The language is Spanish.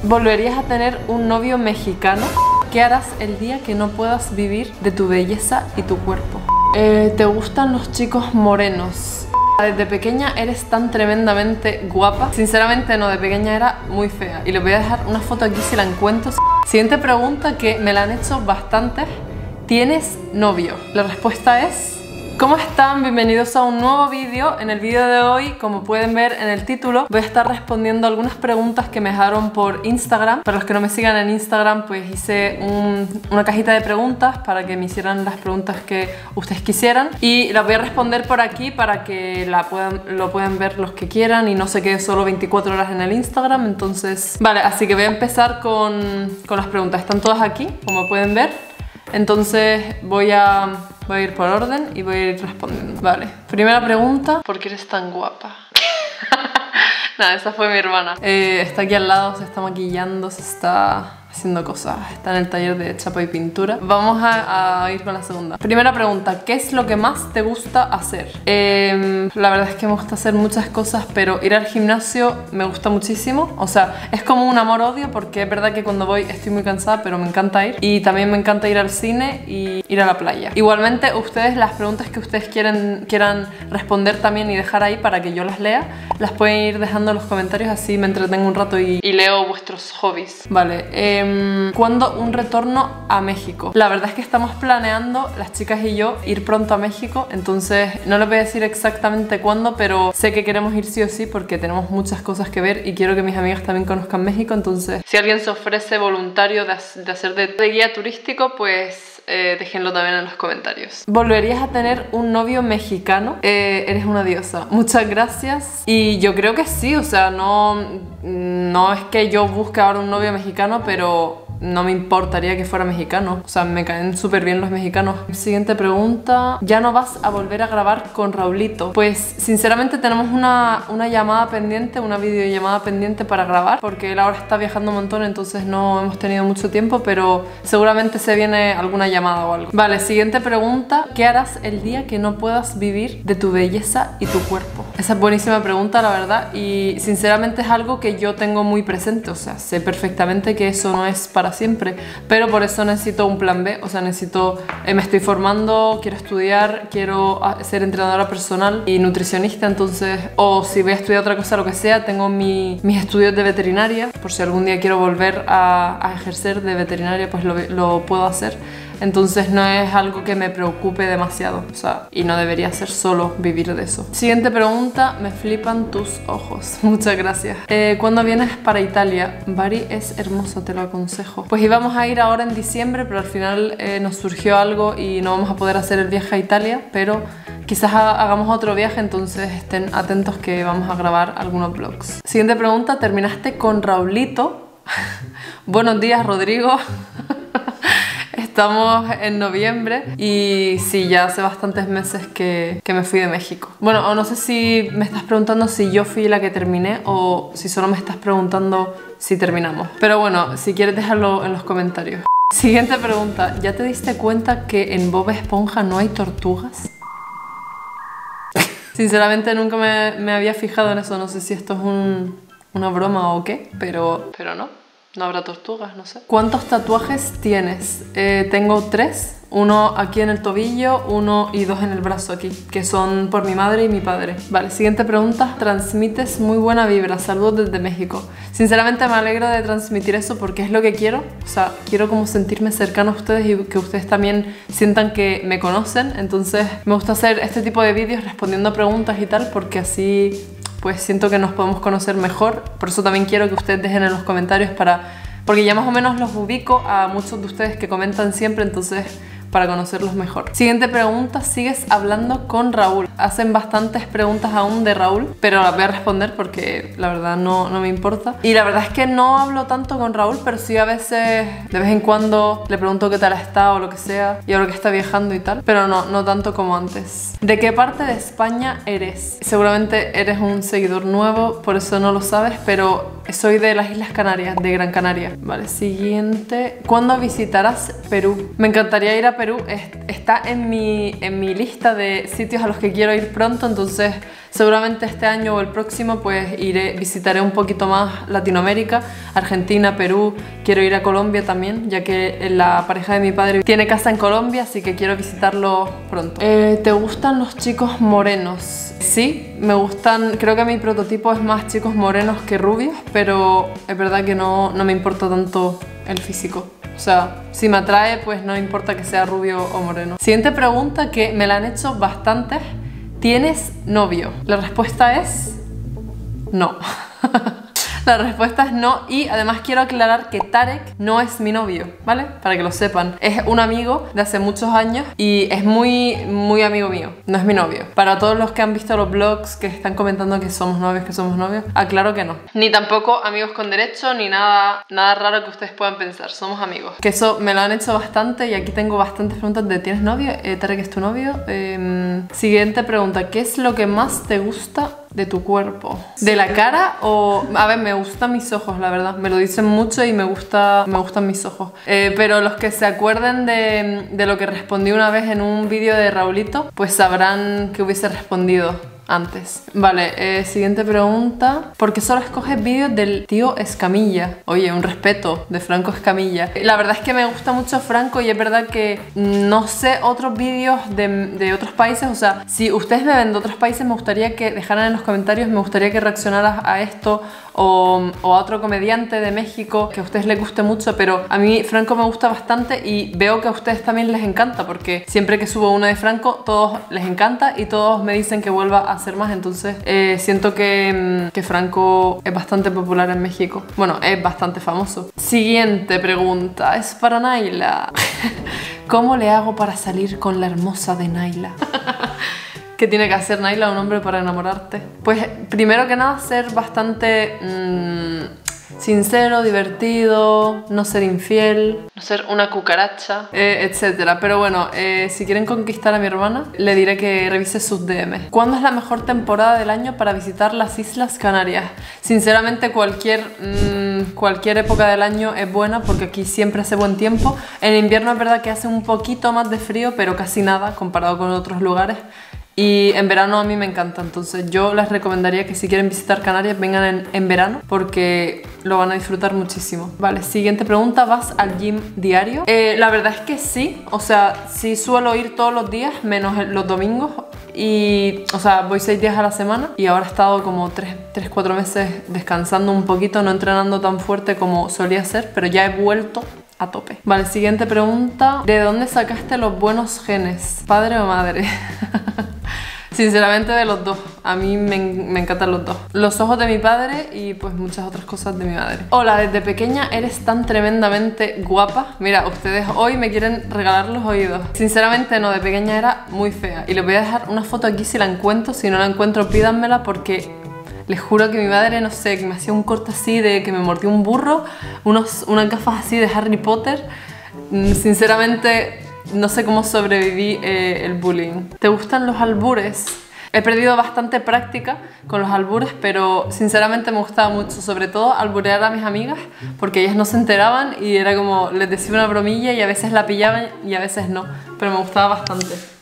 ¿Volverías a tener un novio mexicano? ¿Qué harás el día que no puedas vivir de tu belleza y tu cuerpo? ¿Te gustan los chicos morenos? Desde pequeña eres tan tremendamente guapa. Sinceramente no, de pequeña era muy fea. Y les voy a dejar una foto aquí si la encuentro. Siguiente pregunta que me la han hecho bastantes. ¿Tienes novio? La respuesta es... ¿Cómo están? Bienvenidos a un nuevo vídeo. En el vídeo de hoy, como pueden ver en el título, voy a estar respondiendo algunas preguntas que me dejaron por Instagram. Para los que no me sigan en Instagram, pues hice una cajita de preguntas para que me hicieran las preguntas que ustedes quisieran. Y las voy a responder por aquí para que lo puedan ver los que quieran y no se quede solo 24 horas en el Instagram. Entonces, vale, así que voy a empezar con las preguntas. Están todas aquí, como pueden ver. Entonces voy a ir por orden y voy a ir respondiendo. Vale, primera pregunta. ¿Por qué eres tan guapa? Nada, esa fue mi hermana. Está aquí al lado, se está maquillando, se está haciendo cosas. Está en el taller de chapa y pintura. Vamos a ir con la segunda. Primera pregunta, ¿qué es lo que más te gusta hacer? La verdad es que me gusta hacer muchas cosas, pero ir al gimnasio me gusta muchísimo. O sea, es como un amor-odio porque es verdad que cuando voy estoy muy cansada, pero me encanta ir. Y también me encanta ir al cine y ir a la playa. Igualmente, ustedes, las preguntas que ustedes quieran responder también y dejar ahí para que yo las lea, las pueden ir dejando en los comentarios, así me entretengo un rato y leo vuestros hobbies. Vale, ¿cuándo un retorno a México? La verdad es que estamos planeando, las chicas y yo, ir pronto a México. Entonces no les voy a decir exactamente cuándo, pero sé que queremos ir sí o sí porque tenemos muchas cosas que ver y quiero que mis amigas también conozcan México. Entonces, si alguien se ofrece voluntario de hacer de guía turístico, pues déjenlo también en los comentarios. ¿Volverías a tener un novio mexicano? Eres una diosa. Muchas gracias. Y yo creo que sí, o sea, no es que yo busque ahora un novio mexicano, pero no me importaría que fuera mexicano. O sea, me caen súper bien los mexicanos. Siguiente pregunta. ¿Ya no vas a volver a grabar con Raulito? Pues sinceramente tenemos una llamada pendiente, una videollamada pendiente para grabar, porque él ahora está viajando un montón, entonces no hemos tenido mucho tiempo, pero seguramente se viene alguna llamada o algo. Vale, siguiente pregunta. ¿Qué harás el día que no puedas vivir de tu belleza y tu cuerpo? Esa es buenísima pregunta, la verdad, y sinceramente es algo que yo tengo muy presente. O sea, sé perfectamente que eso no es para siempre, pero por eso necesito un plan B. O sea, me estoy formando, quiero estudiar, quiero ser entrenadora personal y nutricionista. Entonces, o si voy a estudiar otra cosa, lo que sea, tengo mis estudios de veterinaria, por si algún día quiero volver a ejercer de veterinaria, pues lo puedo hacer. Entonces no es algo que me preocupe demasiado, o sea, y no debería ser solo vivir de eso. Siguiente pregunta. Me flipan tus ojos. Muchas gracias. ¿Cuándo vienes para Italia? Bari es hermoso, te lo aconsejo. Pues íbamos a ir ahora en diciembre, pero al final nos surgió algo y no vamos a poder hacer el viaje a Italia, pero quizás hagamos otro viaje, entonces estén atentos que vamos a grabar algunos vlogs. Siguiente pregunta. ¿Terminaste con Raulito? Buenos días, Rodrigo. Estamos en noviembre y sí, ya hace bastantes meses que me fui de México. Bueno, o no sé si me estás preguntando si yo fui la que terminé o si solo me estás preguntando si terminamos. Pero bueno, si quieres dejarlo en los comentarios. Siguiente pregunta. ¿Ya te diste cuenta que en Bob Esponja no hay tortugas? Sinceramente nunca me había fijado en eso. No sé si esto es una broma o qué, pero no. No habrá tortugas, no sé. ¿Cuántos tatuajes tienes? Tengo 3. Uno aquí en el tobillo, 1 y 2 en el brazo aquí, que son por mi madre y mi padre. Vale, siguiente pregunta. Transmites muy buena vibra. Saludos desde México. Sinceramente me alegro de transmitir eso porque es lo que quiero. O sea, quiero como sentirme cercano a ustedes y que ustedes también sientan que me conocen. Entonces me gusta hacer este tipo de vídeos respondiendo a preguntas y tal, porque así pues siento que nos podemos conocer mejor. Por eso también quiero que ustedes dejen en los comentarios porque ya más o menos los ubico a muchos de ustedes que comentan siempre, entonces para conocerlos mejor. Siguiente pregunta. ¿Sigues hablando con Raúl? Hacen bastantes preguntas aún de Raúl, pero las voy a responder porque la verdad no me importa. Y la verdad es que no hablo tanto con Raúl, pero sí a veces, de vez en cuando, le pregunto qué tal está o lo que sea, y ahora que está viajando y tal, pero no tanto como antes. ¿De qué parte de España eres? Seguramente eres un seguidor nuevo, por eso no lo sabes, pero soy de las Islas Canarias, de Gran Canaria. Vale, siguiente. ¿Cuándo visitarás Perú? Me encantaría ir a Perú Perú está en mi lista de sitios a los que quiero ir pronto, entonces seguramente este año o el próximo pues visitaré un poquito más Latinoamérica, Argentina, Perú, quiero ir a Colombia también, ya que la pareja de mi padre tiene casa en Colombia, así que quiero visitarlo pronto. ¿Te gustan los chicos morenos? Sí, me gustan, creo que mi prototipo es más chicos morenos que rubios, pero es verdad que no me importa tanto el físico. O sea, si me atrae, pues no importa que sea rubio o moreno. Siguiente pregunta que me la han hecho bastantes. ¿Tienes novio? La respuesta es no. La respuesta es no, y además quiero aclarar que Tarek no es mi novio, ¿vale? Para que lo sepan. Es un amigo de hace muchos años y es muy amigo mío. No es mi novio. Para todos los que han visto los vlogs que están comentando que somos novios, aclaro que no. Ni tampoco amigos con derecho, ni nada raro que ustedes puedan pensar. Somos amigos. Que eso me lo han hecho bastante y aquí tengo bastantes preguntas de ¿tienes novio? Tarek es tu novio. Siguiente pregunta. ¿Qué es lo que más te gusta de tu cuerpo? ¿De la cara o...? A ver, me gustan mis ojos, la verdad. Me lo dicen mucho y me gustan mis ojos. Pero los que se acuerden de lo que respondí una vez en un vídeo de Raulito, pues sabrán que hubiese respondido antes. Vale, siguiente pregunta. ¿Por qué solo escoges vídeos del tío Escamilla? Oye, un respeto de Franco Escamilla. La verdad es que me gusta mucho Franco y es verdad que no sé otros vídeos de otros países. O sea, si ustedes me ven de otros países, me gustaría que dejaran en los comentarios, me gustaría que reaccionaras a esto o a otro comediante de México que a ustedes les guste mucho, pero a mí Franco me gusta bastante y veo que a ustedes también les encanta, porque siempre que subo uno de Franco, todos les encanta y todos me dicen que vuelva a hacer más, entonces siento que Franco es bastante popular en México. Bueno, es bastante famoso. Siguiente pregunta, es para Naila. ¿Cómo le hago para salir con la hermosa de Naila? ¿Qué tiene que hacer Naila, un hombre, para enamorarte? Pues primero que nada ser bastante sincero, divertido, no ser infiel, no ser una cucaracha, etc. Pero bueno, si quieren conquistar a mi hermana, le diré que revise sus DM. ¿Cuándo es la mejor temporada del año para visitar las Islas Canarias? Sinceramente cualquier época del año es buena porque aquí siempre hace buen tiempo. En invierno es verdad que hace un poquito más de frío, pero casi nada comparado con otros lugares. Y en verano a mí me encanta, entonces yo les recomendaría que si quieren visitar Canarias vengan en verano porque lo van a disfrutar muchísimo. Vale, siguiente pregunta, ¿vas al gym diario? La verdad es que sí, o sea, sí suelo ir todos los días, menos los domingos. Y, o sea, voy 6 días a la semana y ahora he estado como 3-4 meses descansando un poquito, no entrenando tan fuerte como solía hacer, pero ya he vuelto a tope. Vale, siguiente pregunta, ¿de dónde sacaste los buenos genes? ¿Padre o madre? Sinceramente de los dos, a mí me encantan los dos. Los ojos de mi padre y pues muchas otras cosas de mi madre. Hola, desde pequeña eres tan tremendamente guapa. Mira, ustedes hoy me quieren regalar los oídos. Sinceramente no, de pequeña era muy fea. Y les voy a dejar una foto aquí si la encuentro, si no la encuentro pídanmela porque les juro que mi madre, no sé, que me hacía un corte así de que me mordió un burro, unas gafas así de Harry Potter. Sinceramente no sé cómo sobreviví el bullying. ¿Te gustan los albures? He perdido bastante práctica con los albures, pero sinceramente me gustaba mucho, sobre todo alburear a mis amigas, porque ellas no se enteraban y era como, les decía una bromilla y a veces la pillaban y a veces no, pero me gustaba bastante.